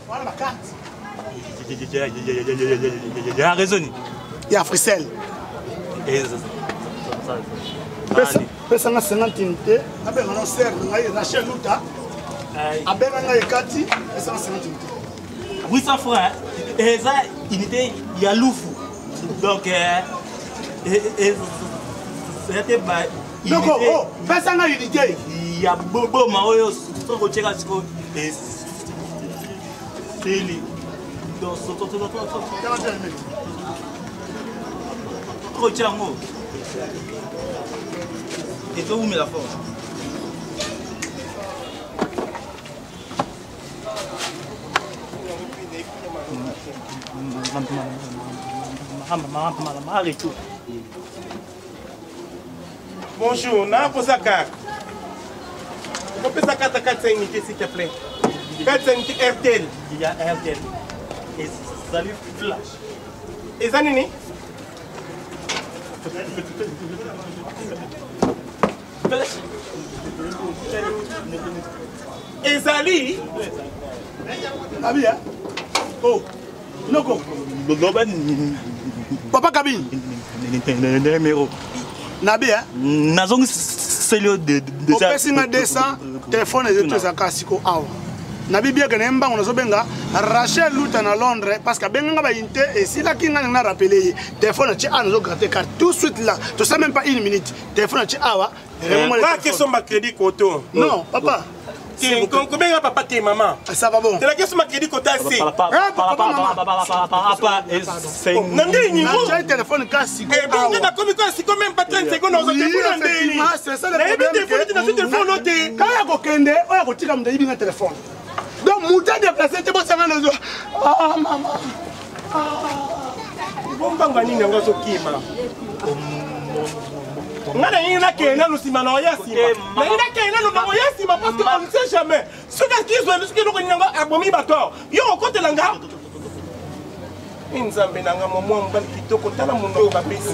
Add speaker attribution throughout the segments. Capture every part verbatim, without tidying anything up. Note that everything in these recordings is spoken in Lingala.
Speaker 1: Voilà ma carte.
Speaker 2: Il y a raison.
Speaker 1: Il y a Frissel. Pesa nga cinquante unités. Abe nga ser nga Rachel Luta. Abe nga ekati, pesa nga cinquante unités.
Speaker 2: huit cents francs. Et ça unité il y a Loufou. Donc euh c'était ba
Speaker 1: donc oh, pesa nga unité.
Speaker 2: Il y a Bobo Maoyo soko cheka siko et Fili. Donc so to to to to. Retiens-moi. Et toi, où met la force?
Speaker 3: Bonjour, n'a pas sa carte. On peut sa carte à quatre cents unités s'il te plaît. quatre cents unités R T L.
Speaker 2: Il y a R T L. Et salut Flash.
Speaker 3: Et ça, Nini? Ezali
Speaker 1: Nabi hein? Oh, Noko. Papa Kabine.
Speaker 2: Numéro.
Speaker 1: Nabi hein?
Speaker 2: Nazong c'est le de de
Speaker 1: ça. Au Pessinga deux cents, téléphone et tout ça Kasiko Awa. Nabi bien que n'emba on a sobenga Rachel Luta na Londres parce que benga ba inte et si la kinga na rappeler téléphone tu as nous gratter carte tout de suite là tu sais même pas une minute téléphone tu awa
Speaker 3: pas question ma crédit coton
Speaker 1: non papa
Speaker 3: combien papa et maman
Speaker 1: ça va bon
Speaker 3: c'est la question ma crédit coton c'est
Speaker 2: papa papa c'est
Speaker 3: nandi ni
Speaker 1: vous j'ai téléphone Kasiko
Speaker 3: et bon on a commis quoi c'est quand même pas trente secondes on téléphone ndeni
Speaker 1: c'est ça le problème
Speaker 3: téléphone na téléphone noté
Speaker 1: quand ya ko kende oya ko tika mdayibi na téléphone. Donc, Mouta déplacé, tu peux savoir les autres. Ah, maman. Ah.
Speaker 3: Bon, banga ni nanga so kima. Ngana ni na kena no sima na ya sima. Na ni na kena no na ya sima parce qu'on ne sait jamais. Ce qui est ce qui est nanga abomi bato. Yo kote langa. Inzambe nanga momo mbali kitoko tala mundo ba pesi.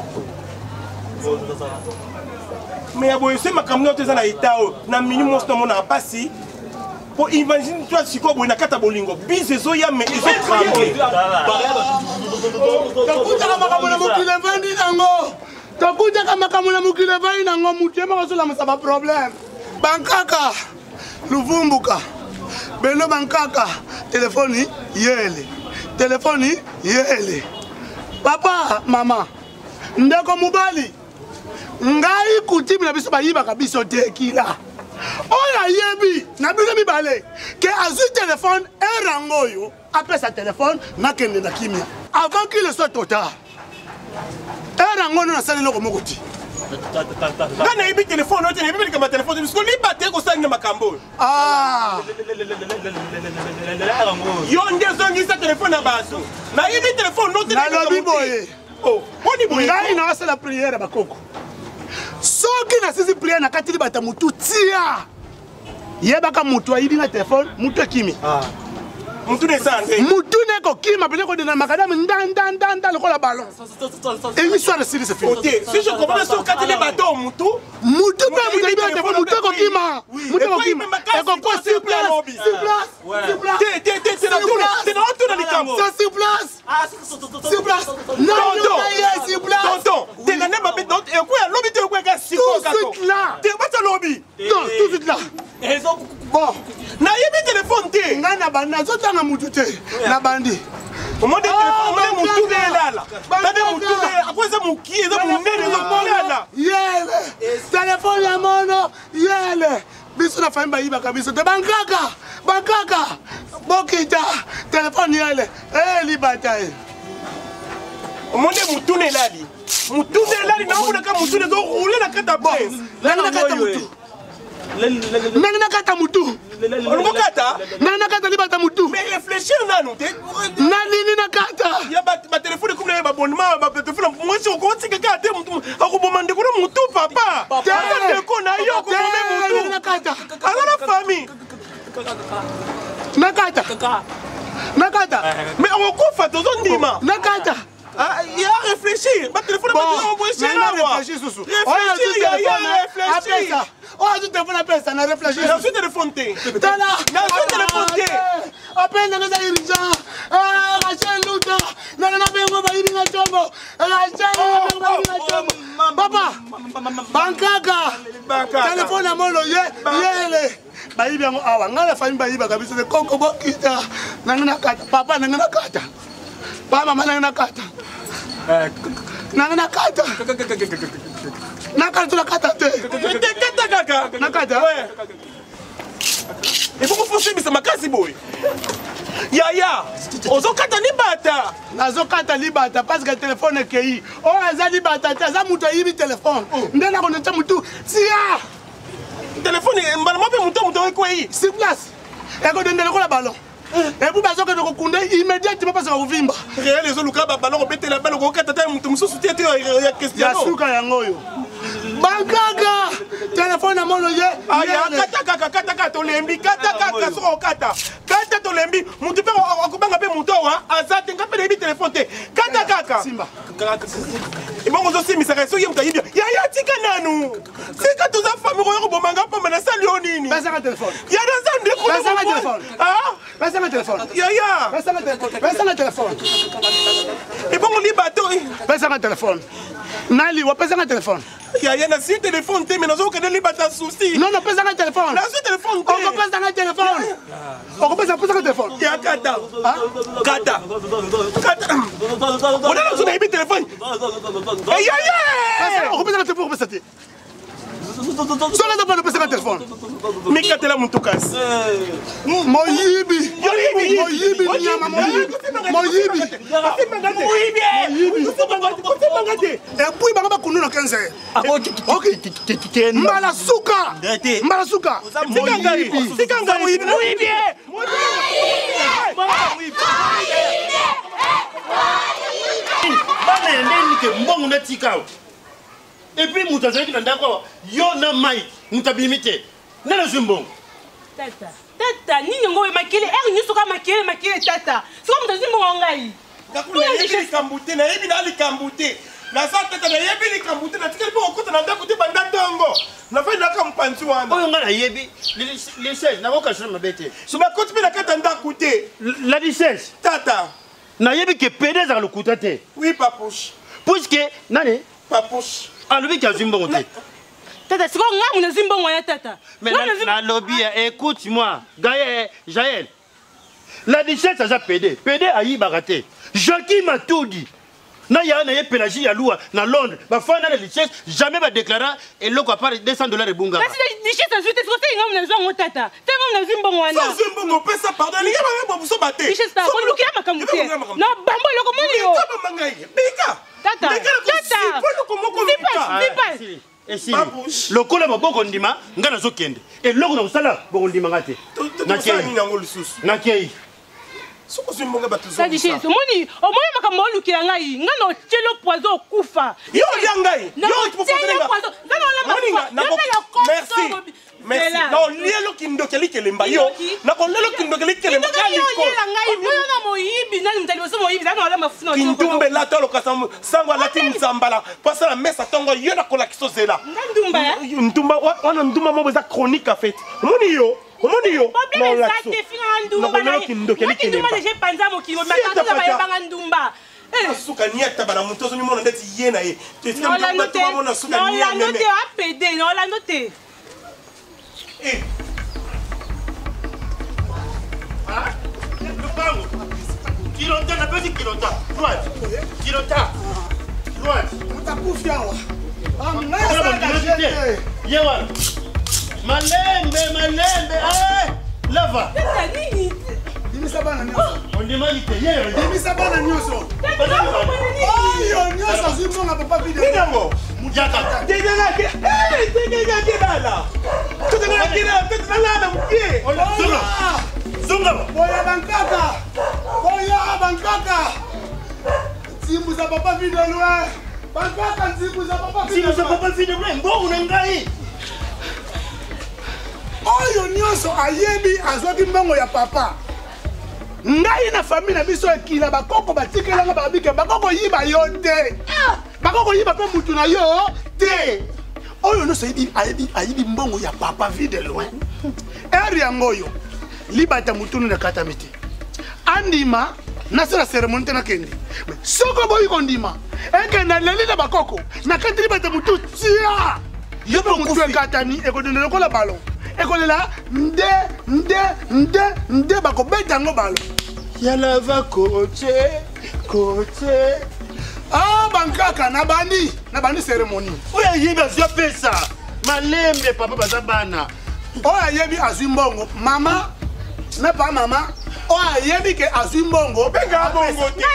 Speaker 3: Mais abo c'est ma kamno te na itao na minimum sto mona pasi. Pour imagine toi si quoi na kata bolingo bise zo ya mais ils ont tremblé.
Speaker 1: Takuta kama kama mukile vandi nango. Takuta kama kama mukile vandi nango mutema ko sola masaba problème. Bankaka Luvumbuka. Beno bankaka téléphone yele. Téléphone yele. Papa mama. Ndeko mubali. Ngai kutibi na biso bayiba kabiso tekila. Oya yebi na bino mibale ke azu téléphone un rangoyo après sa téléphone na kende na kimia avant qu'il soit total un rangoyo na sala loko mokoti
Speaker 3: ngana yebi téléphone ote na yebi kama téléphone parce que li batte ko sanga makambo
Speaker 1: ah
Speaker 3: yo ndezongi sa téléphone na baso na yebi téléphone ote
Speaker 1: na lobi boye
Speaker 3: oh oni boye
Speaker 1: ngai na sala prière bakoko soki na sisi prière na katili bata mutu tia yebaka mutu ayibi na téléphone mutu akimi
Speaker 3: ah mutu ne sande
Speaker 1: mutu ne ko kima pele ko de na makadam ndan ndan ndan ndan ko la ballon et l'histoire de Siri c'est fini.
Speaker 3: OK si je comprends so katili bato mutu
Speaker 1: mutu pe mutu ayibi na téléphone mutu ko kima mutu ko kima e ko ko sur place sur place sur place
Speaker 3: té té té té na té na tout dans les camps
Speaker 1: c'est sur place
Speaker 2: ah
Speaker 1: sur place non non sur place
Speaker 3: tonton té na ne mabé donc e ko ya lobby té ko ka siko ka
Speaker 1: tout de suite là
Speaker 3: té ba ta lobby
Speaker 1: non tout de suite là
Speaker 2: et donc
Speaker 1: bon
Speaker 3: na yebi téléphone té
Speaker 1: ngana bana zotanga mutu té na bandi
Speaker 3: au monde téléphone on mutu de là là tade mutu de après ça muki ça munene zo molala
Speaker 1: yele téléphone ya mono yele biso na famba yiba kabisa te bankaka bankaka bokita téléphone yele eh libata eh
Speaker 3: au monde mutu ne lali mutu ne lali na muna ka mutu ne zo rouler na kata presse
Speaker 1: na kata mutu na kata mutu
Speaker 3: on kata
Speaker 1: na kata libata mutu
Speaker 3: mais réfléchir na nous
Speaker 1: na nini na kata
Speaker 3: ya ba ba téléphone comme na ba abonnement ba téléphone moi si on compte que kata mutu akubomande ko mutu papa téléphone ko na yo ko mutu
Speaker 1: na kata
Speaker 3: ala la famille
Speaker 1: na kata na kata
Speaker 3: mais on ko fa to ndima
Speaker 1: na kata
Speaker 3: ah il y a réfléchir ba téléphone ba envoyer chez là
Speaker 1: réfléchir sous
Speaker 3: réfléchir il y a réfléchir
Speaker 1: oh tu téléphone appelle ça na réfléchir
Speaker 3: na su téléphone té
Speaker 1: tala
Speaker 3: na su téléphone té
Speaker 1: appelle nanga za urgent. Ah, Rachel Luta. Nanga na bengo ba yibi na chombo. Rachel bengo ba yibi na chombo. Papa. Bankaka. Téléphone à mon loyer. Yele. Ba yibi yango awa. Ngala famille ba yiba kabisa de koko bo kita. Nanga na kata. Papa nanga na kata. Papa mama nanga na kata. Nanga na kata. Nakata nakata te.
Speaker 3: Kata kaka.
Speaker 1: Nakata.
Speaker 3: Ouais. Il faut que vous fassiez ma case boy. Yaya, ozo kata libata.
Speaker 1: Nazo kata libata parce que le téléphone est kei. Oh, aza libata, aza muto yibi téléphone. Ndena ko nta mutu. Sia.
Speaker 3: Téléphone mbala mabe muto muto ko yi.
Speaker 1: Sur place. Et ko ndela ko la ballon. Et vous bazo ko ko kunde immédiatement parce que ko vimba.
Speaker 3: Réel les oluka ba ballon ko bete la ballon ko kata ta muto mususu tete ya question.
Speaker 1: Ya suka yango yo. Bankaga téléphone à mon loyer.
Speaker 3: Aya kata kaka kata kata tolembi kata kaka so kata. Kata tolembi mutu pe akubanga pe muto wa azate ngape lebi téléphone te. Kata kaka.
Speaker 1: Simba.
Speaker 3: Et bon ozo simi saka so yemta yibia. Ya ya tika nanu. Sika tuza famille ko bomanga pa na sali onini.
Speaker 1: Pesa un téléphone.
Speaker 3: Ya na zande ko.
Speaker 1: Pesa un téléphone.
Speaker 3: Ah?
Speaker 1: Pesa un téléphone.
Speaker 3: Ya ya.
Speaker 1: Pesa un téléphone. Pesa un téléphone.
Speaker 3: Et bon li bateau.
Speaker 1: Pesa un téléphone. Nali, wa pesa un téléphone.
Speaker 3: Ya ya na si téléphone te mais nazo ko de li bata souci.
Speaker 1: Non non, pesa un téléphone.
Speaker 3: Na si téléphone te.
Speaker 1: On pesa un téléphone. On pesa un téléphone.
Speaker 3: Ya kata. Kata. Kata. On a besoin d'un téléphone. Eh ya ya.
Speaker 1: On pesa un téléphone, on pesa te. Solo da para pesa un téléphone.
Speaker 3: Mi kata la mutukas.
Speaker 1: Moyibi.
Speaker 3: Moyibi.
Speaker 1: Moyibi nyama moyibi. Moyibi.
Speaker 3: Moyibi.
Speaker 1: Et puis banga ba kunu na quinze. OK. Mbala suka. Mbala suka.
Speaker 3: Moyibi. Sikanga moyibi. Moyibi.
Speaker 4: Bana ndeni ke mbongo na tikao. Et puis mutazaki na ndako yo na mai mutabimite. Nana zumbongo.
Speaker 5: Tata. Tata, nini ngowe makele er nyuso ka makele makele tata. Siko mutazimbongo ngai.
Speaker 3: Kakuna yebi kambute na yebi na likambute. Na sa tata na yebi likambute na tikeli po okota na ndako te banda tongo. Na fa na kampanzi wana.
Speaker 4: Oyo ngana yebi les seize na boka shema bete.
Speaker 3: So ba koti pe na kata ndako te.
Speaker 4: La dix-sept.
Speaker 3: Tata.
Speaker 4: Na yebi ke pede za lokuta te.
Speaker 3: Oui papouche.
Speaker 4: Puisque nani?
Speaker 3: Papouche.
Speaker 4: Alobi ka zumbongo te.
Speaker 5: Tata, siko ngai muna zimbongo ya tata.
Speaker 4: Mais na lobby, écoute-moi, Gaël, Jaël. La dix-sept ça pédé, pédé ayi baraté. Jackie m'a tout dit. Na ya na ye pélagie ya loi na Londres. Ba fa na la dix-sept jamais ba déclarer et loko à part deux cents dollars de bunga.
Speaker 5: Kasi la dix-sept ça juste siko ngai muna zongo tata. Tata muna zimbongo wana.
Speaker 3: Sans zimbongo pesa pardon, ni yaba ba buso bate.
Speaker 5: dix-sept ça ko lukira makamute. Na bambo loko moni yo.
Speaker 3: Tata mangai. Bika.
Speaker 5: Tata. Tata.
Speaker 3: Tata.
Speaker 4: Et si le cola boko ndima ngana zo kende. Et loko na usala boko ndima ngate.
Speaker 3: Na kei na ngolu susu.
Speaker 4: Na kei.
Speaker 3: Soko zimbonga batu zo.
Speaker 5: Sadi shi, omoni, omoni makambo lukira ngai, ngana chelo poison kufa.
Speaker 3: Yo yangai.
Speaker 5: Yo tu peux faire poison. Ngana la
Speaker 3: na merci. Merci. Non, lielo kindokeli kelemba yo. Na ko lelo kindokeli kelemba kali ko.
Speaker 5: Yo ngai, yo na moyibi, nani mtali boso moyibi, zana la mafuna.
Speaker 3: Kindumbe la tolo kasam sangwa la tin zambala. Pasa la mesa tongo yo na kola kisozela.
Speaker 5: Ndumba ya?
Speaker 3: Ndumba wana ndumba mo za chronique en fait. Moni yo. Omoni yo.
Speaker 5: Problème exact fina ndumba.
Speaker 3: Na ko kindokeli kelemba.
Speaker 5: Ndumba je panza mokilo, makata ba yebanga ndumba.
Speaker 3: Eh, suka niata bana mutozo ni mona ndeti yena ye. Tu sais
Speaker 5: ndumba
Speaker 3: ndumba to mona suka
Speaker 5: niata.
Speaker 3: niata.
Speaker 5: Non la note a pédé, non la note.
Speaker 3: Eh.
Speaker 4: Ah, le bango. Kilota na petit kilota. Droite. Kilota. Droite.
Speaker 1: Utakufia wa.
Speaker 4: Yewa. Malembe, malembe. Eh, lava.
Speaker 5: Tata nini?
Speaker 1: Dimisa bana nyoso.
Speaker 4: On demande que yewa.
Speaker 1: Dimisa bana nyoso. Oyo nyoso zimbonga papa video.
Speaker 3: Kinango.
Speaker 4: Mujaka.
Speaker 3: Deganga ke. Eh, deganga ke bala. Tu deganga ke na tete na na mkie.
Speaker 4: Zunga. Zunga.
Speaker 1: Boya bankaka. Boya bankaka. Zimbu za papa video loin. Bankaka zimbu za papa video.
Speaker 4: Zimbu za papa video loin. Mbongo na ngai.
Speaker 1: Oyo nyoso ayebi azwaki mbongo ya papa. Ngai na famille na biso ekila bakoko batikelanga babike bakoko yiba yo te. Bakoko yiba pe mutu na yo te. Oyo no sebi ayebi ayebi mbongo ya papa vide loin. Eri yango yo. Libata mutunu na kata miti. andima nasala cérémonie te nakende soko boyi kondima ekenda leli na bakoko nakateli bato mutu tia yo mpe mutu ekatani ekodende lokola balon ekolela nde nde nde nde bakobeta yango balon
Speaker 4: yalava kote kote
Speaker 1: ah bankaka na bandi na bandi cérémonie
Speaker 4: oyo ayebi azwi apesa malembe papa baza bana
Speaker 1: oyo ayebi azwi mbongo mama na pa mama oyo ayebi ke azwi mbongo
Speaker 3: benga bongo te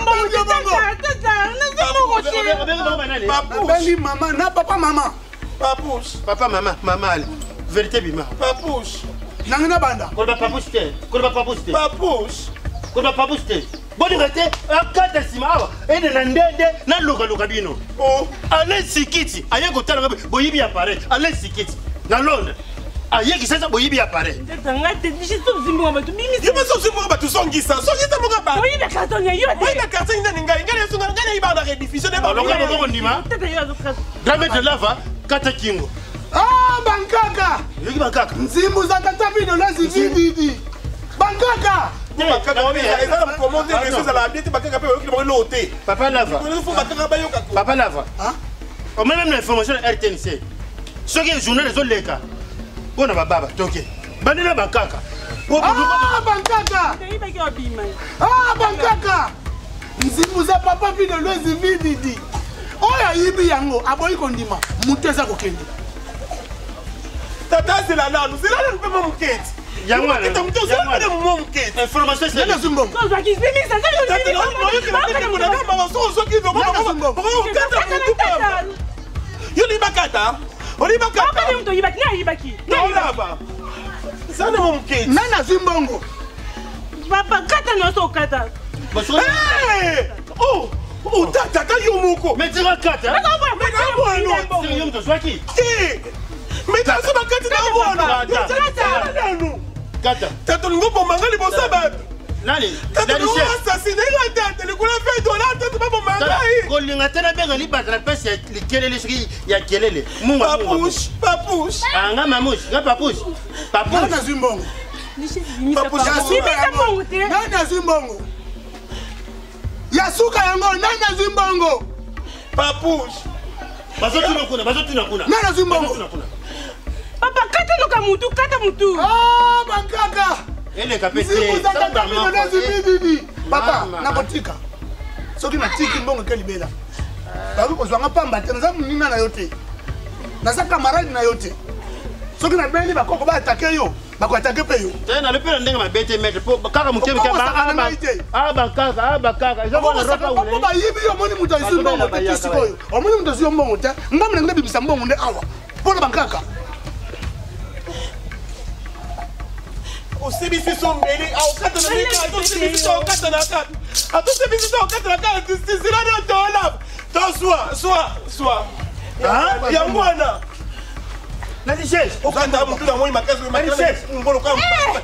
Speaker 1: abengi mama na papa mama
Speaker 3: Papouche
Speaker 4: papa mama mama ali vérité bima
Speaker 3: Papouche
Speaker 1: nangi na banda
Speaker 4: koloba papouche te koloba papouche te
Speaker 3: Papouche
Speaker 4: koloba papouche te bolinga te akata nsima awa ende na ndende nalukaluka bino ale sikiti aye kotala boyibi appareil ale sikiti na londres ayeki sasa boyibi appareil
Speaker 3: yemasozimboka bato songisa songisa moka ba
Speaker 5: oyibe carton ya yo
Speaker 3: oyibe carton nani ngai ngai esunga ngai nayiba na rediffusion ne
Speaker 4: balonga boko ndima grametre lava kata kingo
Speaker 1: ah bankaka
Speaker 4: yoki bankaka
Speaker 1: nzimbu za tata bino lazivididi bankaka
Speaker 4: papa lava papa lava omeme même l'information ya R T N C soki journal ezoleka mpona bababa toke bandela bankaka
Speaker 1: ah bankaka ah bankaka nzimbu za papa bino lazivididi oyo ayibi yango aboyi kondima mutu eza kokende
Speaker 3: tata zela nanu zela nanu mpe momuketi
Speaker 4: information c'est
Speaker 1: nana zumbo
Speaker 3: yo libakata olibakata zana momuketi
Speaker 1: nana zimbongo
Speaker 5: papa kata nyonso okata
Speaker 3: oh oh tata yo moko
Speaker 4: mais tira kata
Speaker 3: mais
Speaker 4: yo mto swaki
Speaker 3: mais tata bakati na bwana
Speaker 4: kata
Speaker 3: tata lingo bomanga libosa bato
Speaker 4: nani
Speaker 3: tata lingo assassiné la tata likula fe dola tata ba bomanga yi
Speaker 4: kolinga tena benga libata na pesa likelele soki ya kelele munga
Speaker 3: papouche papouche
Speaker 4: anga mamushi nga papouche papouche
Speaker 1: nana zimbongo nana zimbongo yasuka yango nana zimbongo
Speaker 3: papouche
Speaker 4: bazotuna kuna bazotuna kuna
Speaker 1: nana zimbongo
Speaker 5: papa kata luka mutu kata mutu
Speaker 1: ah bankaka
Speaker 4: ele kapete
Speaker 1: papa nakotika soki natiki mbongo ke libela bakoki kozwanga pamba te naza moninga na yo te naza camarade na yo te soki nabeli bakoko baatake yo bakoatake mpe yo
Speaker 4: te nalobi na ndenge mabe te maître po kaka mokemike bakaka bakaka
Speaker 1: po bayibi yo omoni moto azwi mbongo te ti sikoyo omoni moto azwi yo mbongo te ngambi nange bimisa mbongo nde awa mpona bankaka
Speaker 3: osebisi so mbele aokata na mika atosebisi so okata na kata atosebisi so okata na kata tisilani otolava to swa swa swa ya mwana
Speaker 4: nalishes
Speaker 3: okanda mutu na moi makasi
Speaker 4: nalishes
Speaker 3: ngolo kwa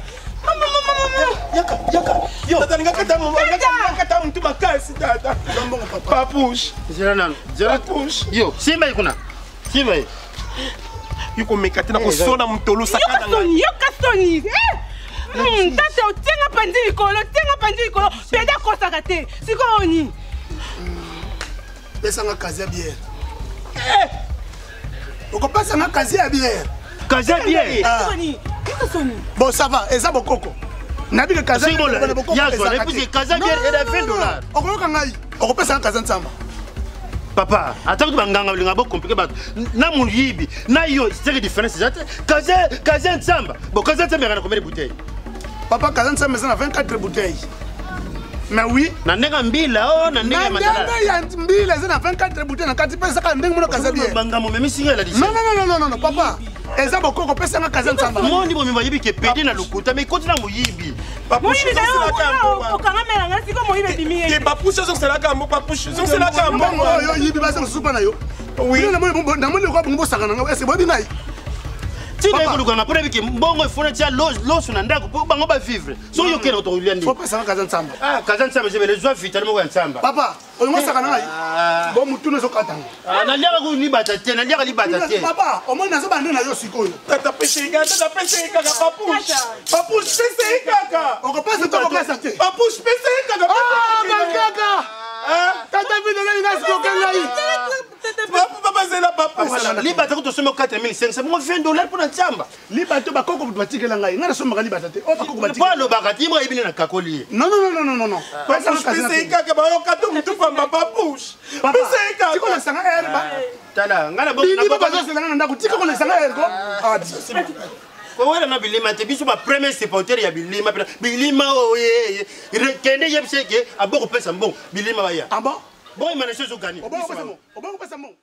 Speaker 3: yaka yaka yo tata ngakata mu ngakata mutu makasi tata
Speaker 1: mbongo papa
Speaker 3: papouche
Speaker 4: zera nanu zera
Speaker 3: papouche
Speaker 4: yo simba ikuna simba
Speaker 3: yuko mekati na kosona mutolo sakata
Speaker 5: nga yo kasoni tata otenga pandi likolo tenga pandi likolo peda kosaka te sikoyo ni
Speaker 1: pesanga kazi ya biere okopesanga kazi ya biere
Speaker 4: kazi ya biere
Speaker 1: bon ça va eza bokoko nabike kazi
Speaker 4: kazi ya biere eda vingt dollars
Speaker 1: okoyoka ngai okopesanga kazi ya ntsamba
Speaker 4: papa ataki banganga linga bokomplike bato na moyibi na yo seke différence eza te kazi ya ntsamba bo kazi ya ntsamba yaka na combien de bouteille
Speaker 1: papa kazi ya ntsamba eza na vingt-quatre bouteilles mais oui
Speaker 4: na ndenge mbila o na ndenge
Speaker 1: ndenge ya mbila eza na vingt-quatre bouteilles na kati mpe ezaka ndenge mona kazi ya biere
Speaker 4: bangamo memisinger la
Speaker 1: non non non non non papa eza bokoko pesanga kazi ya ntsamba
Speaker 4: mondi bomi bayibi ke pedi na lokuta mais koti na moyibi
Speaker 5: moyibi nayo okangamelanga siko moyibi ebimi
Speaker 3: ye papouche ozoselaka mbo papouche ozoselaka
Speaker 1: mbongo oyo yibi basa mosusu mpa na yo namoni lokwa bongo bosaka na ngai ese boyebi ngai
Speaker 4: tina ekolukanga mpona biki mbongo efona tia loso na ndako mpo bango bavivre so yo okende kotokolia ndi
Speaker 1: faut pasanga kaza ntsamba
Speaker 4: ah kaza ntsamba jebele zwa vitali moko ya ntsamba
Speaker 1: papa olingosaka na ngai bo mutu nezokatanga
Speaker 4: naliaka kulibata te naliaka libata te
Speaker 1: papa omoi nazobande na yo sikoyo
Speaker 3: tata pese kaka tata pese kaka papush papush pese kaka
Speaker 1: okopesa te okopesa te
Speaker 3: papush pese kaka
Speaker 1: ah bankaka tata videle ingasikoke ngai
Speaker 3: papa zela papush
Speaker 4: libata kutosoma quatre mille cinq cents bongo vingt dollars mpona ntsamba
Speaker 1: libata bakoko batikela ngai ngai nasomaka libata te o bakoko
Speaker 4: po
Speaker 1: batikela
Speaker 4: alobaka ti yimoko yebine na kakoli ye
Speaker 1: non non non non non non
Speaker 3: papush pese kaka bayoka to mutu pamba papush pese kaka
Speaker 1: tikolesanga ere ba
Speaker 4: tala ngai na
Speaker 1: bini babazoselanga na ndako tika kolesanga ere ko ah
Speaker 4: kowela na bilima te biso bapremier supporter ya bilima mpena bilima oye kende yebiseke abokopesa mbongo bilima baya
Speaker 1: ah bon
Speaker 4: bongo emanation ezogani
Speaker 1: obokopesa mbongo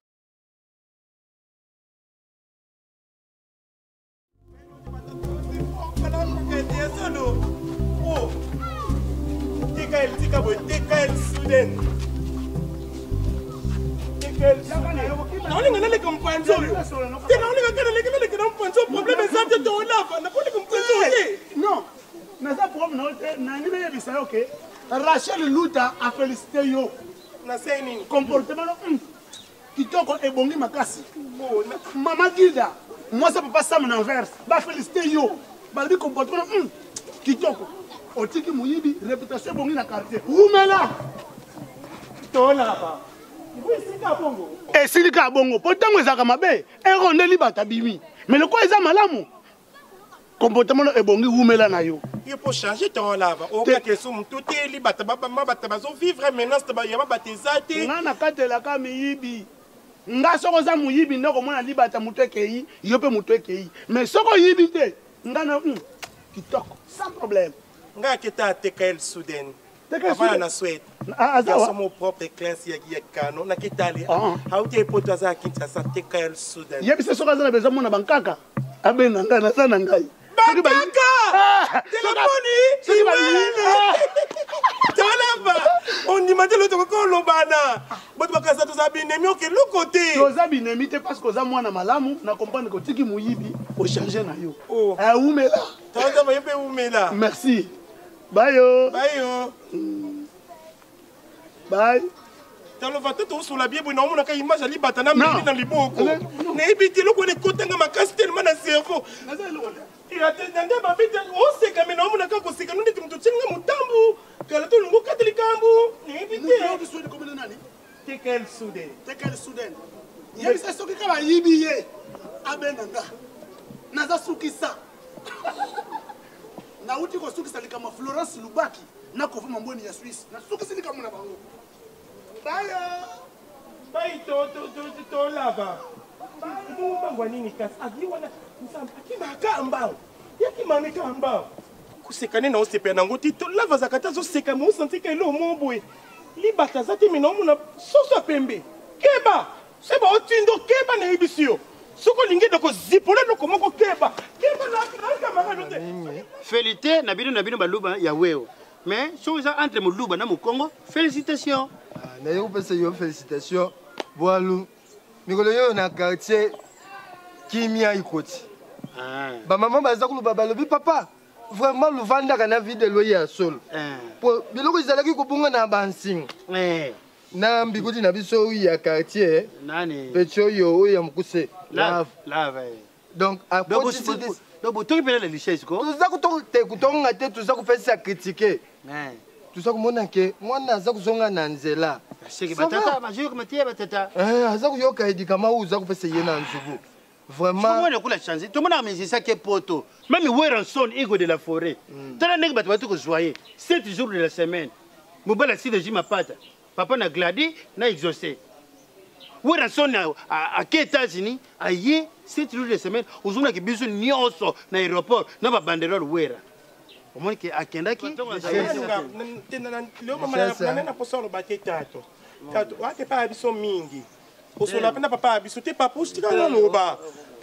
Speaker 3: naolinga naleka mpanzi oyo te naolinga kana leki naleka na mpanzi oyo probleme eza te toolava nakoleka mpanzi oye
Speaker 1: non naza problème na yo te nani nayebisa yo ke Rachel Luta afélicité yo
Speaker 3: nasei nini
Speaker 1: comportement no kitoko ebongi makasi mama Gilda mwasa papa Sam na verse bafélicité yo balobi comportement no kitoko otiki moyibi réputation ebongi na quartier umela
Speaker 3: toolava
Speaker 1: esilika bongo po ntango ezalaka mabe erondeli bato abimi mais lokola eza malamu comportement no ebongi wumela na yo
Speaker 3: ye po changer toolava okake so motu te libata babama bato bazovivre menace yaba bato eza te
Speaker 1: nga nakatelaka miyibi nga soko oza moyibi nde komona libata moto ekei yo mpe moto ekei mais soko oyibi te nga na kitoko sans problème
Speaker 3: nga aketa ateka el soudaine avana na swede
Speaker 1: azawa
Speaker 3: somo propre classe ya kano na kitali hauti epoto aza kinshasa teka el soudaine
Speaker 1: yebisa soko aza na besoin mona bankaka abena ngai naza na ngai
Speaker 3: bankaka telefoni imene tolava ondima te loto kokolobana boto bakasa toza binemi okeluko te
Speaker 1: toza binemi te parce que oza mwana malamu na comprendre kotiki moyibi ochange na yo aumela
Speaker 3: taza baye mpe umela
Speaker 1: merci bayo
Speaker 3: bayo
Speaker 1: bye
Speaker 3: talova te tosula bie boye naomonaka image alibata na mili na liboko nayebi te eloko wana ekotanga makasi telema na cerveau nande babi te oseka me naomonaka koseka no neti moto otielinga motambu kala tolongo kata likambo nayebi te tekel suden
Speaker 1: tekel suden yebisa soki ka bayibi ye abenda nga naza sukisa nauti kosukisa likambo Florence Lubaki na kofi mamboni ya Suisse nasukisi likambo na bango baya
Speaker 3: bayi tolava mbangwa nini kasi agi wana akimaka mbao yakimamika mbao kusekane na osepela nango ti tolava zaka te azoseka me osantika elo mo boye libata aza te me naomona soso pembe keba seba otindo keba nayebisi yo soko lingi doko zipola loko moko keba keba nakamaka te
Speaker 4: félité na bino na bino baluba ya weo mais so eza entre moluba na mokongo félicitations
Speaker 6: naye kopesa yo félicitation bwalu mikolo yo na quartier kimia ikoti bamama baza koluba balobi papa vraiment luvandaka na vie de lo ya solo po biloko ezalaki kobonga na bansinga na mbikoti na biso oyo ya quartier peti oyo oyo ya mokuse donc
Speaker 4: botongi mpena na lichesse ko
Speaker 6: toza kutonga te toza kopesisa kritike toza komona ke mwana aza kozonga na nzela aza koyoka edikama oyo oza kopesa ye na nzubu
Speaker 4: vraiment ekula change tomonaka misisaki poto même weranson ego de la forêt tala ndenge bato bati kozoye sept jours de la semaine mobala si régime apata papa na gladi na exaucé weranson ake états-unis aye sept jours de semaine ozomonaki biso nyonso na aéroport na babanderole wera omoni ke akendaki
Speaker 3: nanena posa oloba te tato tato wake pa biso mingi osola pena papa biso te papushi tika naloba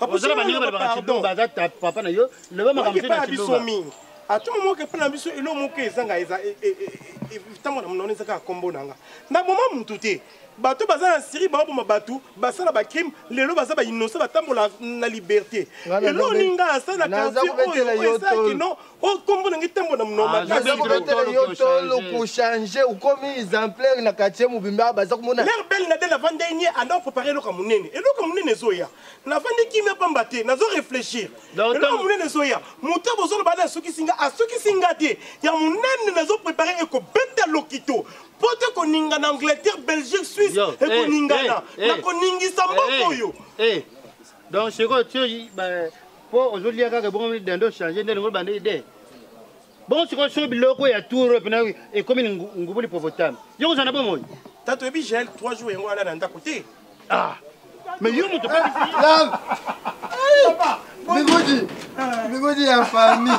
Speaker 4: papa na yo loba makambo
Speaker 3: biso mingi atu moke pena biso elo moke ezanga eza ntango na monene ezaka kombo nanga na moma mutu te bato baza na Syrie baboma bato basala ba crime lelo baza ba innocent batambola na liberté elo ninga asala quartier oyo ezaki non o kombo nanga tembo na mnoma
Speaker 6: kaza kobetela yo tolo pour changer ou comme exemplaire na quartier mobimba baza komona
Speaker 3: l'air belle na de la vendénier alors préparer le kamunene elo kamunene zoya na vandi kimi pamba te nazo réfléchir elo kamunene zoya mutu bozolo bana soki singa asoki singa te ya munene nazo préparer eko beta lokito Pote koninga na Angleterre, Belgique, Suisse, et koningana. Na koningisa mboko yo.
Speaker 4: Eh. Donc c'est quoi tu ben pour aujourd'hui à que bon dans changer dans le bande idée. Bon c'est quoi sur biloko ya tour et comme ngubuli povotame. Yo ça na pas moi.
Speaker 3: Tato ebi gel trois jours et moi là dans côté.
Speaker 4: Ah. Mais yo mo to pas
Speaker 6: là. Papa, Migodi. Migodi ya famille.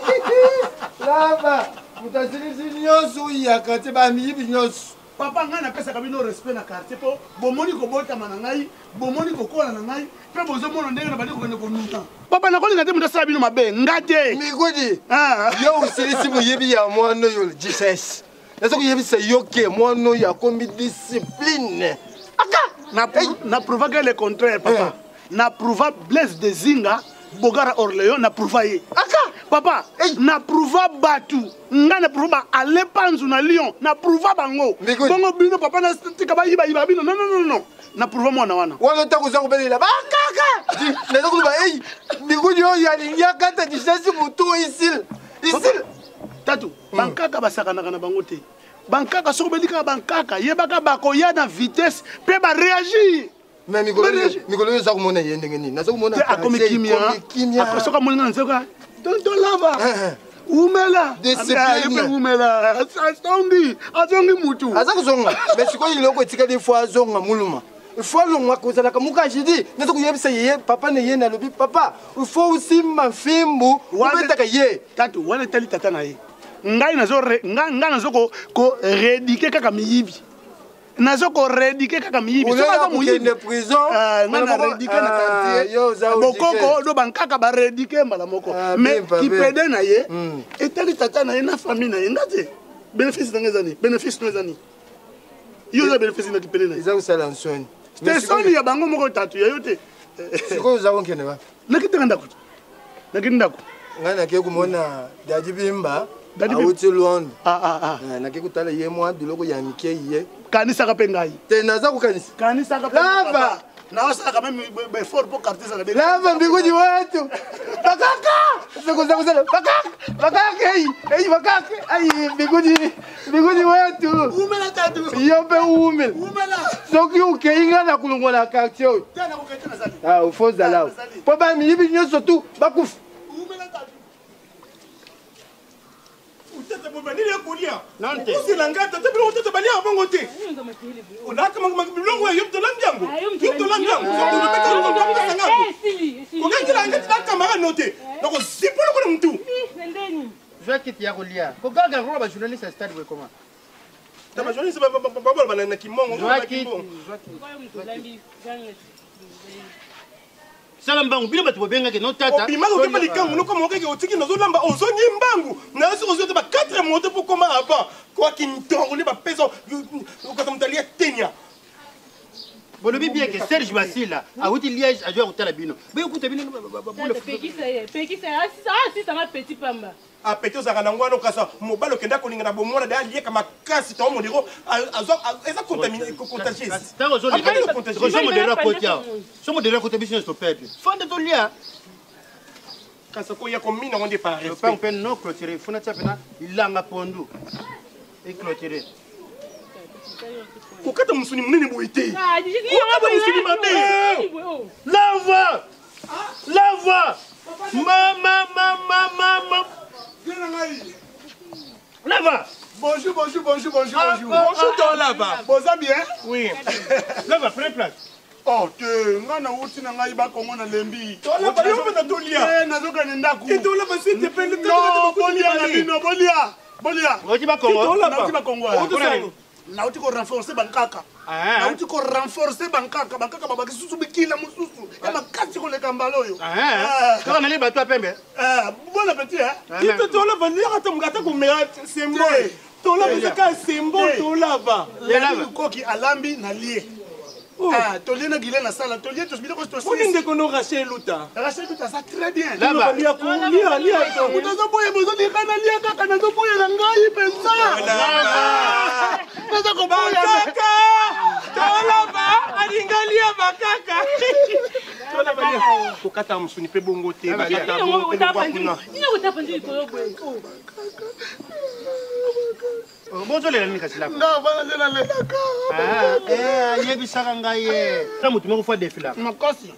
Speaker 6: Là-bas. Mutasili nyonso ya quartier ba miyibi nyonso.
Speaker 1: Papa nga na pesa kabino respect na quartier po bomoni ko bota manangai, bomoni ko kola na ngai, pe bozo mono ndenge na bali ko ko nuta. Papa na kolinga te mutasa bino mabe, ngate.
Speaker 6: Migodi. Ah, yo usilisi muyibi ya mwana yo Jesus. Nazo kuyebisa yoke mwana ya kombi discipline. Aka
Speaker 1: na na prouver le contraire papa. Na prouver Blaise de Zinga Bogara Orléans na prouver. Aka papa, na prouver Batu. Nga na prouver aller panzu na Lyon, na prouver bango. Bongo bino papa na tika ba yiba yiba bino. Non non non non. Na prouver mwana wana.
Speaker 6: Wala takuza kubelela. Ba kaka. Na takuza eh Migodi yo ya lingia kata disasi mutu isil. Isil.
Speaker 1: Tatu, bankaka basakana kana bango te. Bankaka soko belika bankaka, yebaka bakoya na vitesse pe ba réagir.
Speaker 6: Mais Migolo, Migolo yo zakumona yende ngeni. Na zakumona
Speaker 1: ka komi kimia. Kimia. Après soka molina nzeka. Tonto lava. Umela.
Speaker 6: Discipline.
Speaker 1: Umela. Asongi, asongi mutu.
Speaker 6: Azakuzonga. Mais siko iloko etika des fois zonga muluma. Il faut l'on kozala kamuka jidi. Nazo kuyebisa yeye papa ne yena lobi papa. Il faut aussi ma fimbu. Ubetaka ye.
Speaker 1: Tatu, wale tali tata na ye. Ngai nazo nga nga nazo ko ko rédiquer kaka miyibi. Nazo ko rédiquer kaka miyibi.
Speaker 6: So ka muyibi de prison.
Speaker 1: Nga na rédiquer na quartier. Bokoko do bankaka ba rédiquer mbala moko. Mais qui pede na ye. Et tali tata na ye na famille na ye ngate. Bénéfice na ngezani, bénéfice na ngezani. Yo za bénéfice na ki pede na ye.
Speaker 6: Za usala nsoni.
Speaker 1: C'est ça il y a bango moko tatu ya yote.
Speaker 6: Siko za wonkene ba.
Speaker 1: Nakitanga ndako. Nakitanga ndako.
Speaker 6: Ngana ke kumona Daddy Bimba. Auti Londres.
Speaker 1: Ah ah ah.
Speaker 6: Na ke kutala ye mwa biloko ya mike ye.
Speaker 1: Kanisa ka pengai.
Speaker 6: Te naza ku kanisa.
Speaker 1: Kanisa ka pengai. Lava. Na wasa ka même effort pour quartier ça.
Speaker 6: Lava mbigudi wetu. Bakaka. Siko za kusala. Bakaka. Bakaka ei. Ei bakaka. Ai mbigudi. Mbigudi wetu.
Speaker 1: Umela tatu.
Speaker 6: Yo pe umela.
Speaker 1: Umela.
Speaker 6: Soki ukeinga na kulongola quartier.
Speaker 1: Tena ko ketana zali.
Speaker 6: Ah, au fond za lao. Po ba mi yibi nyoso tu bakufu.
Speaker 1: Umela tatu.
Speaker 3: Tete bobani le kolia. Nante. Usi langa tete bilo tete bali abongo te. Ona kama kama bilongo ya yopto landiango. Yopto landiango. Soto na beta ngo ndo pesa ngako. Eh, sili. Ko kangi langa tete kamera note. Donc sipolo ko mtu.
Speaker 5: Nendeni.
Speaker 4: Je quitte ya kolia. Ko gaga ko ba journaliste à stade comment.
Speaker 3: Ta ba journaliste ba ba ba ba na kimongo.
Speaker 4: Je quitte. Salambangu bino bato bobenga ke no tata.
Speaker 3: Obimango ke palikango no komo ke otiki no zolamba ozongi mbangu. Na so ozote ba quatre motos pour comment avant. Quoi qui ndongo li ba peso ko ta mutalia tenya.
Speaker 4: Bolobi bien que Serge Basila a outi Liège a joué au Talabino. Mais écoutez bien
Speaker 5: Peki ça Peki ça ah si ça m'a petit pamba.
Speaker 3: A petit ozaka na ngwana kasa mobalo kenda kolinga na bomona da lié kama kasi to modiro azo eza contaminé contagieux.
Speaker 4: Tant aujourd'hui je modérer côté. Je modérer côté business to perdre. Fin de ton lien.
Speaker 3: Kasa ko ya komina on départ.
Speaker 4: Le pain peine non clôturer. Funa tchapena ilanga pondu. Et clôturer.
Speaker 3: Kokata musuni munene boité.
Speaker 5: Ah, dis
Speaker 3: kokata musuni mabe.
Speaker 4: Lava. Lava. Mama mama mama. Lava.
Speaker 1: Bonjour, bonjour, bonjour, bonjour,
Speaker 3: ah,
Speaker 1: bonjour.
Speaker 3: Bonjour, toi là-bas.
Speaker 1: Vous allez bien?
Speaker 3: Oui.
Speaker 4: Lava, prends place.
Speaker 1: Oh, tu n'as pas outil na ngai ba kongo na lembi.
Speaker 3: Toi là-bas, yo pe na tolia.
Speaker 1: Eh, nazoka nenda ku.
Speaker 3: Et toi là-bas, s'il te plaît, le temps
Speaker 1: de bolia na bino, bolia. Bolia.
Speaker 4: Oti ba kongo.
Speaker 1: Oti ba kongo. Na uti ko renforcer bankaka. Na uti ko renforcer bankaka, bankaka babaki susu bikila mususu. Ya makati ko le kambalo yo.
Speaker 4: Ah. Quand on allait bateau à pembe.
Speaker 1: Ah, bon appétit hein.
Speaker 3: Et toi là, va lire à ton gâteau comme c'est moi. Tu tolava ezaka symbole tolava
Speaker 1: koki alambi na lie tolie na gile na sala tolie tosbiloko
Speaker 3: oni ndeko no Rachel Luta
Speaker 1: Rachel Luta ça très bien
Speaker 3: ozoboye
Speaker 1: bozolika na lia kaka nazoboyela ngai mpenza naza koboyakaka
Speaker 3: tolava alinga lia bakaka tolava lia kokata musuni mpe bongo te
Speaker 4: bozolela nini kasi lako
Speaker 1: ngabanalelelaka
Speaker 4: yebisaka ngai ye na motu moko fo defilaka
Speaker 1: makasi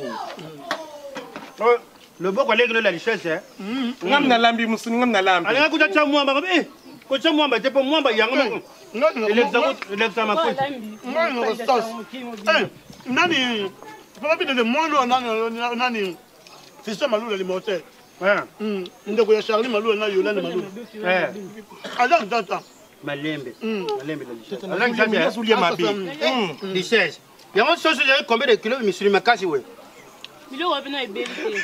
Speaker 4: loboko aleki lola lichese
Speaker 3: ngam na lambi musuni ngam na lambi
Speaker 4: alinga kuta tya mwamba kabe eh kotya mwamba te po mwamba yango moko elekisa makuti
Speaker 1: nani papapitete mwana nani fiso malula limote ndeko ya Charlie malula na Yolande malula aza tata
Speaker 4: malembe malembe
Speaker 3: lichese
Speaker 4: yango soso ezali combien de kilo misuni makasi we
Speaker 5: biloko wapi na ebeli te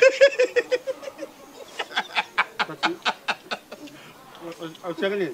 Speaker 4: osekani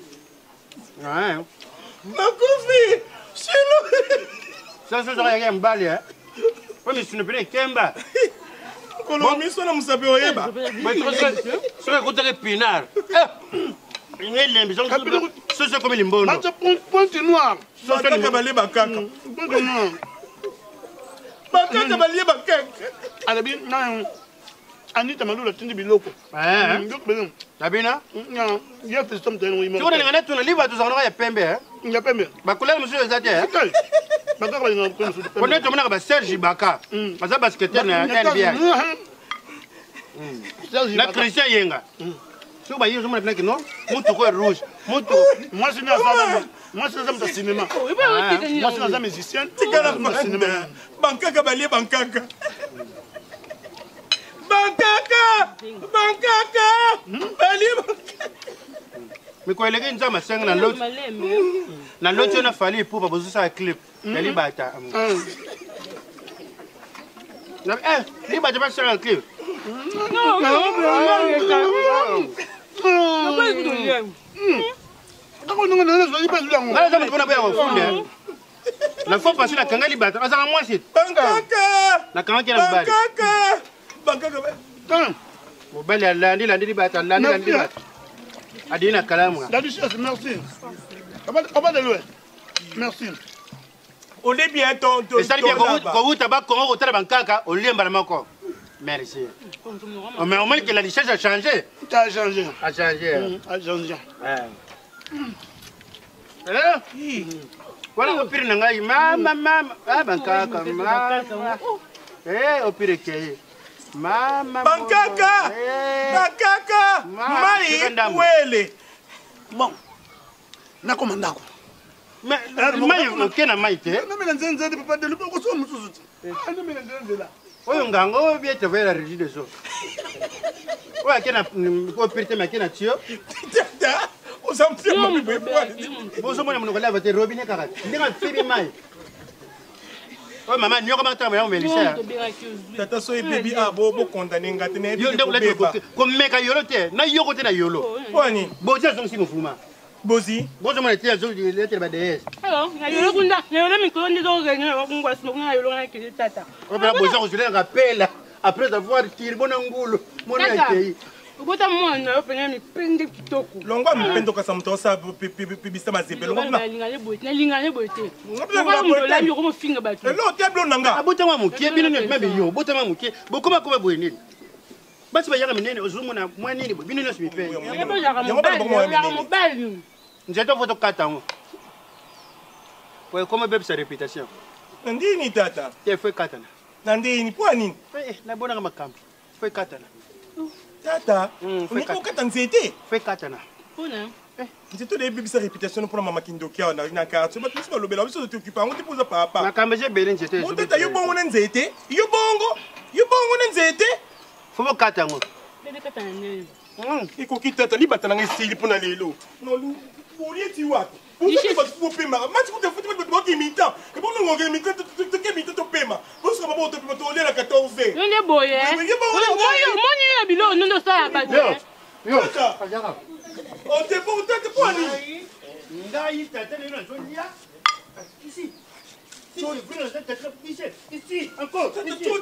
Speaker 3: makufi shilo
Speaker 4: soso ezaka yake mbali po misuni pene ekemba
Speaker 3: kolo miso na musabe oyeba
Speaker 4: soki ekutaki pinard ngelembi soso ekomi limbondo
Speaker 1: pointe noire
Speaker 3: bakaka balie bakaka
Speaker 1: pointe noire
Speaker 3: bakaka balie bakaka
Speaker 1: alobi na Anita malula tindi biloko
Speaker 4: nabina
Speaker 1: ye fiso mtene wimo
Speaker 4: tikonalinga netuna liba tozalaka ya pembe
Speaker 1: ya pembe
Speaker 4: bakulere mosusu eza te
Speaker 1: bakaka balinga kono sudu
Speaker 4: po nde tomonaka baserge baka baza basketer na N B A na Christian Yenga soki bayi ozomona pinaki no motuko rouge motu
Speaker 1: mwasi naza mwasi naza muta cinéma mwasi naza musicien
Speaker 3: tikala cinéma bankaka balie bankaka bankaka bankaka balie
Speaker 4: mikolo eleki nzambe asenga na loti na loti oyo nafali epupa bozosala clip ya libata libata basala clip aza moto mpona boya kofunde na fo pasi nakanga libata azaka mwasi nakangaki na mobali mobali alandi landi libata alandi landi libata adini na kalamu
Speaker 1: la duchesse merci oba de loin merci
Speaker 3: on est bien ton ton
Speaker 4: esali bien kowuta bakongo kotala bankaka oliembana moko merci mais au moins que la duchesse a changé
Speaker 1: a changé
Speaker 4: a changé
Speaker 1: a changé
Speaker 4: voilà opire na ngai mama mama ah bankaka mama eh opire ke mama
Speaker 3: bankaka bankaka mai wele
Speaker 1: bon nakoma ndako
Speaker 4: mai oke na mai te
Speaker 1: namela nzenze de papa de lupo koso mususu te namela nzenze la
Speaker 4: oyo ngango oyo biete vera régie de so oyo ake na opire te mais ake na tio
Speaker 3: tata ozampia mabibo
Speaker 4: bozomona monoko lava te robinet kaka ndenge afibi mai oyo mama nyoka matamba ya omelisa
Speaker 3: tata so ebebi a bokondane nga te
Speaker 4: komeka yolo te na yoko te na yolo
Speaker 3: poni
Speaker 4: bozi azongisi mofuma
Speaker 3: bozi
Speaker 4: bozomona te azoletele badeyese
Speaker 5: nayolo kunda nayolo mikolo nde zokokenga bakongwasi nayolo ngakele tata
Speaker 4: opela bozi akozulenaka pela après avoir tiri bona ngulu mona yakei
Speaker 5: ubota mwana yo pene mipende kitoko
Speaker 3: longwa mipendo kasa mto sa pibisa mazebe longwa
Speaker 5: na lingane bote na lingane bote ngwa mto la mi ko mo finga batu
Speaker 3: elo teblo nanga
Speaker 4: abota mwa mukie bino ne mabe yo bota mwa mukie bokoma ko babwe nini basi ba yaka minene ozumuna mwa nini bino ne simipe
Speaker 5: yabo yaka mobali yaka mobali
Speaker 4: nzeto foto katango ouais comment bébé sa réputation
Speaker 3: ndini tata
Speaker 4: te foi katana
Speaker 3: ndini kwa nini
Speaker 4: eh na bona kama kambi foi katana
Speaker 3: tata uniko kata nzete
Speaker 4: foi katana
Speaker 5: pona
Speaker 3: eh nzete de bébé sa réputation pour mama kindokia na na carte ba plus ba lobela biso te occuper ngo te poza papa
Speaker 4: na kambe je bele nzete
Speaker 3: mo tata yo bongo na nzete yo bongo yo bongo na nzete
Speaker 4: fo bo katango
Speaker 5: bébé katana nene
Speaker 3: mm iko kitata libata na ngisili pona lelo no lu Pourriez tu vois? Vous avez votre faux paiement. Match vous avez fait votre qui mi-temps. Et pour nous, on a mi-temps, tu as mi-temps paiement. Vous serez pas bon, tu peux tourner la quatorze.
Speaker 5: Non, les boys, hein? Moi, je suis là, non, non, ça, pas de.
Speaker 3: Yo, on te pour, on te pour,
Speaker 4: Ngai tata lelo nazolia. Ici. Ici, ici, encore.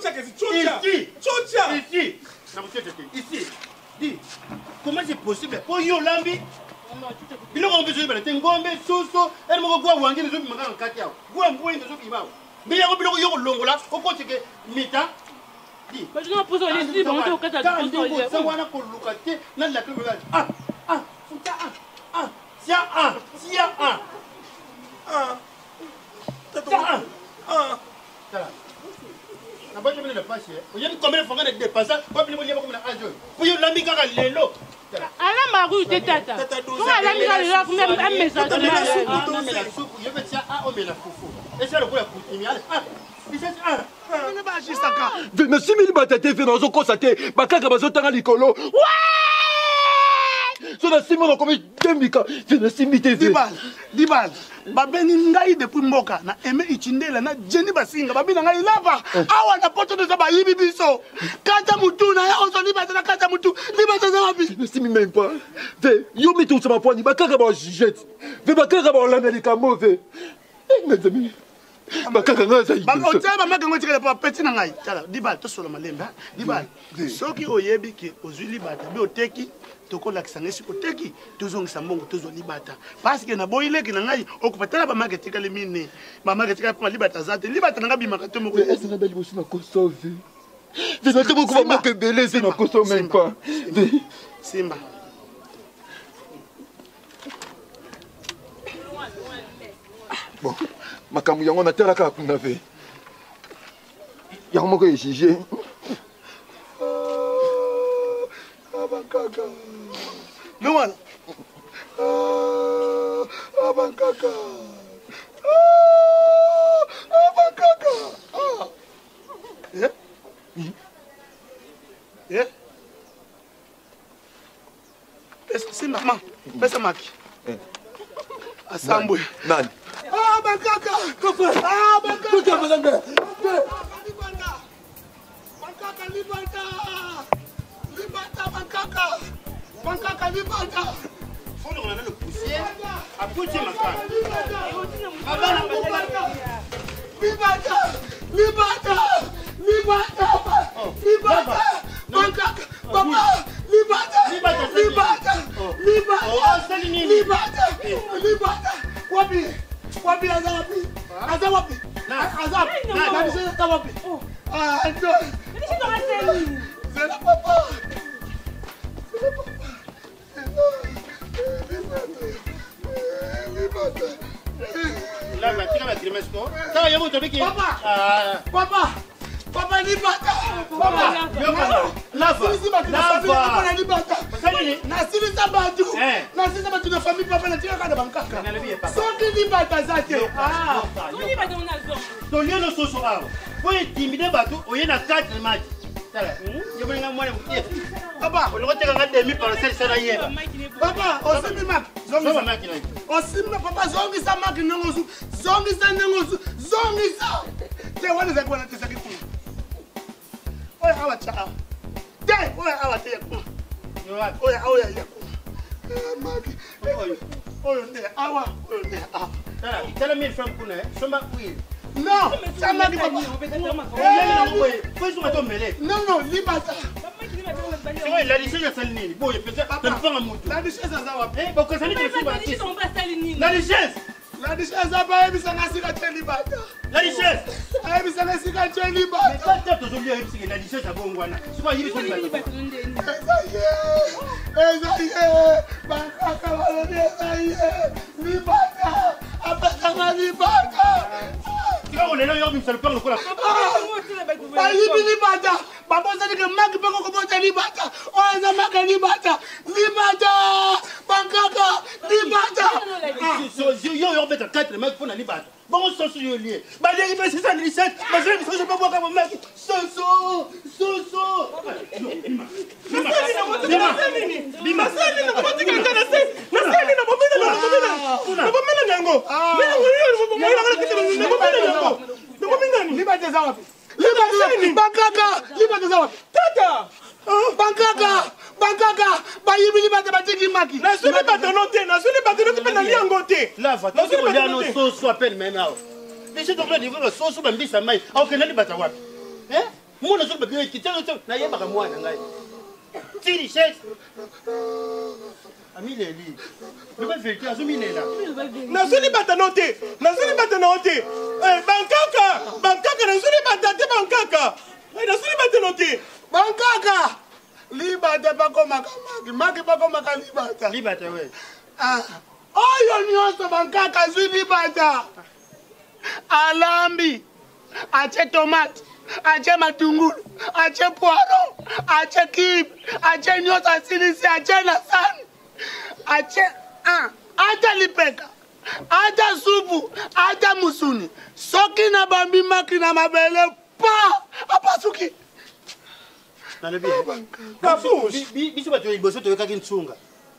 Speaker 4: Ici. Ici. Ici. Dis, comment c'est possible? Pour yo lambi. Il a besoin de te ngombe soso, elle me voit wangi les autres me en katia. Gwa mbwe les autres ibao. Mais il y a un yo longola, au côté que mita. Dis.
Speaker 5: Parce que nous posons les livres, on est au cas de
Speaker 4: ça wana ko lukate na la pe ah ah futa ah ah sia ah sia ah ah tata ah ah tala na ba jemele le passer o yemi combien faut ngane dépasser pas bien mo comme la ajo pour yo lambi kaka lelo
Speaker 5: ala maru te tata ko ala mi kala ko même un message de
Speaker 4: la mais la soupe yo be tia ah o me la fufu et ça le pour la poutine ah
Speaker 6: mais si mili batete fait dans un constaté bakaka bazotanga likolo ouais so na simo comme dembika c'est na simité
Speaker 1: dibal dibal babeni ngai depuis mboka na eme ichindela na jeni basinga babina ngai lava awa na poto de ba yibi biso kata mutu na ya ozo libata na kata mutu libata za wapi
Speaker 6: ne simi même pas ve yo mi tout sama poni bakaka ba jette ve bakaka ba la melika mauvais mes amis bakaka ngaza yi
Speaker 1: ba otsa ba maka ngotika pa peti na ngai tala dibal to solo malemba dibal soki oyebi ke ozwi libata bi oteki tokola kisangesi oteki tozongisa mbongo tozo libata parce que na boile ke na ngai okupatala ba market ka lemine ba market ka pa libata zate libata nga bimaka to moko
Speaker 6: est-ce na beli bosi na kosove ve na tebo ko ba maka beleze na koso même pas
Speaker 1: simba
Speaker 6: bon makambo yango na tela ka kuna ve yango moko exige
Speaker 1: abakaka Lumana abakaka abakaka eh eh pesa si mama pesa maki asambwe
Speaker 6: nani
Speaker 1: ah bakaka ah bakaka bakaka bakaka libata libata bakaka bakaka libata
Speaker 4: faut on a le poussière à pousser ma carte
Speaker 1: libata libata libata libata bakaka papa libata libata libata libata libata libata wapi wapi azawapi azawapi azawapi nani sasa azawapi ah ndo c'est la papa c'est la papa
Speaker 4: là ma tika ma trimestre ça y a mon tobi qui
Speaker 1: papa papa papa libata papa
Speaker 4: lava
Speaker 1: lava libata
Speaker 4: Salut.
Speaker 1: Nasili sabatu. Nasili sabatu na famille papa na tika kada bankaka. Soki libata zate. Ah.
Speaker 5: Soki libata on a zone.
Speaker 4: To lio no soso awa. Pour intimider batu oye na quatre matchs. Tala. Yo mwenga mwana mtie.
Speaker 1: Papa,
Speaker 4: on teka nga demi par celle ça yeba.
Speaker 1: Papa, osimi mak.
Speaker 4: Zongi sa mak na.
Speaker 1: Osimi papa zongi sa mak nongozu. Zongi sa nongozu. Zongi sa. Te wana za kwa tesa kiku. Oya awa cha. Te, oya awa te yaku. Oya oya yaku. Maki. Oya. Oya ne awa, oya ne awa.
Speaker 4: Tala, tala mille francs kuna. Soma oui.
Speaker 1: Non, ça m'a dit papa. Non, non, libata.
Speaker 4: La richesse est saline. Bon, il peut pas faire un
Speaker 1: La richesse est ça.
Speaker 4: Eh, bon, que ça n'est pas saline. La richesse.
Speaker 1: La richesse est pas émise à la libata.
Speaker 4: La richesse.
Speaker 1: Émise à la libata.
Speaker 4: Mais quand tu as toujours dit que la richesse est bonne, c'est pas émise à la libata.
Speaker 1: Libata. Après libata.
Speaker 4: On est là, on est là, on
Speaker 1: Bayibi libata, papa sadi ke magi peko ko bota libata, o za magi libata, libata, bankaka, libata.
Speaker 4: So yo yo beta quatre mecs pour la libata. Bon so so yo lié. Ba lié ba c'est ça ni sept, ba je ne sais pas voir comme mec. So so, so so. Bima. Bima. Bima.
Speaker 3: Sali na moti ka kana se. Na sali na bomena na bomena. Na bomena nango. Mena ngiro bomena na kitu na bomena nango. Na bomena ni.
Speaker 1: Libata za wapi? Libata bankaka, libata za wapi?
Speaker 3: Tata.
Speaker 1: Bankaka, bankaka, bayibi libata batiki maki
Speaker 3: nazwi libata no te nazwi libata no te mpe nali yango te
Speaker 4: lava tokolia soso apene meme awa ese tokola niveau basoso bambisa mai aokenda libata wapi mona soki babio ekitelo te nayebaka mwana ngai ti richesse amileli loba verité azomilela
Speaker 3: nazwi libata no te nazwi libata no te bankaka bankaka nazwi libata te bankaka nazwi libata no te
Speaker 1: bankaka libata bakomaka maki maki bakomaka libata
Speaker 4: libata we
Speaker 1: oyo nyonso bankaka zwi libata alambi ache tomate ache matungulu ache poiro ache kibi ache nyonso asilisi ache na sani ache acha lipeka acha supu acha musuni soki na bambi maki na mabele pa apasuki
Speaker 4: biso bato liboso toyokaki ntsunga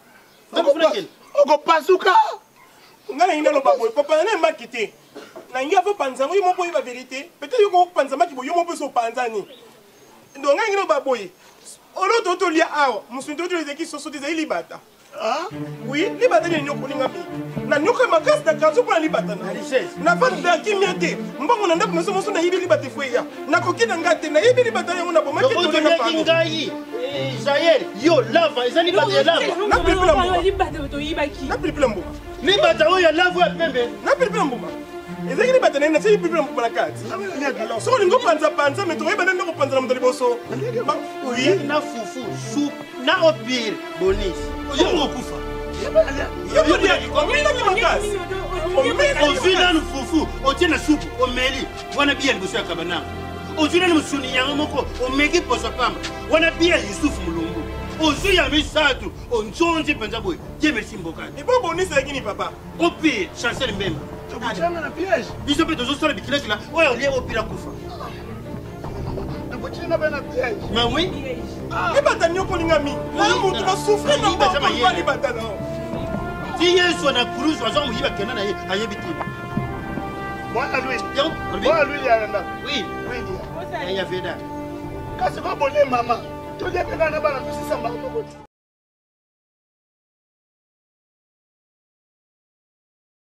Speaker 1: okopasuka
Speaker 3: nga na yina loba boye papa na maki te na ngi afo panza ngo mo boye ba vérité peut-être yoko panza maki boye mo boye so panza ni donc nga ngino ba boye olo to to lia awo musu to to ezeki soso des libata ah oui libata ni nyoko ni ngapi na nyoko makasi na kanzo pour libata na na fa da kimia te mbongo na ndako meso moso na yibi libata fweya na kokina ngate na yibi libata yango na bomaki to na pa
Speaker 4: ngai Jael yo lava ezali libata ya lava
Speaker 3: na pilipila mbo
Speaker 5: libata to yibaki
Speaker 3: na pilipila mbo
Speaker 4: libata oyo ya lava ya pembe
Speaker 3: na pilipila mbo ezali libata na nasi pilipila mbo na kati so lingo panza panza mais to yeba ndako panza na mtali boso
Speaker 4: oui na fufu soup na opir bonis yo kufa
Speaker 3: yo dia omina ni makasi
Speaker 4: ovina no fufu otiena soup omeli wana bien boso ya kabana ozuna ni musuni yango moko omeki poso pamba wana bia Yusufu mulumbu ozu ya misatu onjonje penza boy je merci mboka
Speaker 3: et bon bonus avec ni papa
Speaker 4: opi chancel mbemba
Speaker 1: tokuchanga na piège
Speaker 4: biso pe tozo sola bikilaki la oyo lie opira kufa
Speaker 1: tokuchanga bana piège
Speaker 4: mais oui
Speaker 3: libata nyoko lingami la mutu na souffrir na ba libata na
Speaker 4: ti yeso na cruise wazo muyiba kena na ye ayebiti
Speaker 1: Bwana lui.
Speaker 4: Yo,
Speaker 1: Bwana lui yanaenda.
Speaker 4: Oui.
Speaker 1: Oui.
Speaker 4: Ya veda.
Speaker 1: Kasi kwa bole mama. Toje pekana bana tusisa mbako.